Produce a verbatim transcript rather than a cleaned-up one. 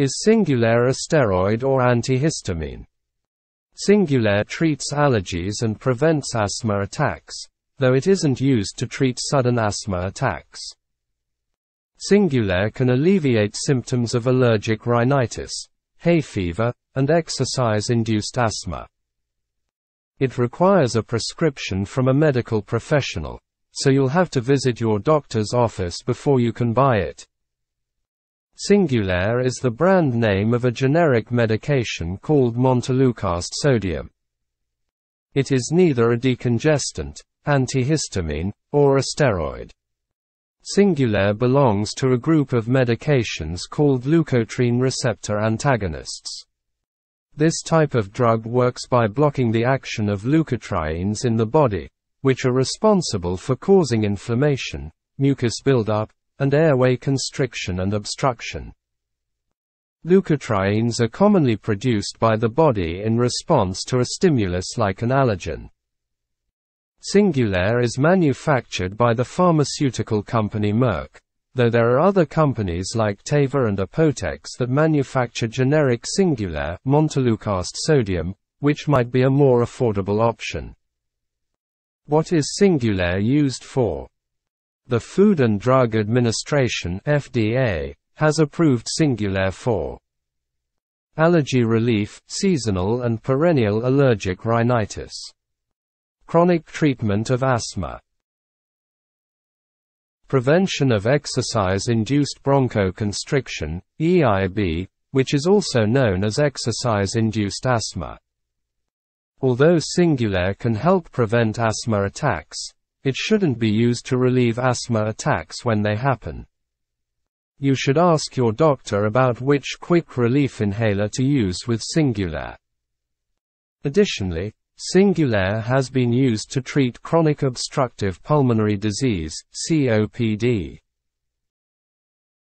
Is Singulair a steroid or antihistamine? Singulair treats allergies and prevents asthma attacks, though it isn't used to treat sudden asthma attacks. Singulair can alleviate symptoms of allergic rhinitis, hay fever, and exercise-induced asthma. It requires a prescription from a medical professional, so you'll have to visit your doctor's office before you can buy it. Singulair is the brand name of a generic medication called montelukast sodium. It is neither a decongestant, antihistamine, or a steroid. Singulair belongs to a group of medications called leukotriene receptor antagonists. This type of drug works by blocking the action of leukotrienes in the body, which are responsible for causing inflammation, mucus buildup, and airway constriction and obstruction. Leukotrienes are commonly produced by the body in response to a stimulus like an allergen. Singulair is manufactured by the pharmaceutical company Merck, though there are other companies like Teva and Apotex that manufacture generic Singulair montelukast sodium, which might be a more affordable option. What is Singulair used for? The Food and Drug Administration (F D A) has approved Singulair for allergy relief, seasonal and perennial allergic rhinitis, chronic treatment of asthma, prevention of exercise-induced bronchoconstriction, E I B, which is also known as exercise-induced asthma. Although Singulair can help prevent asthma attacks, it shouldn't be used to relieve asthma attacks when they happen. You should ask your doctor about which quick relief inhaler to use with Singulair. Additionally, Singulair has been used to treat chronic obstructive pulmonary disease, C O P D.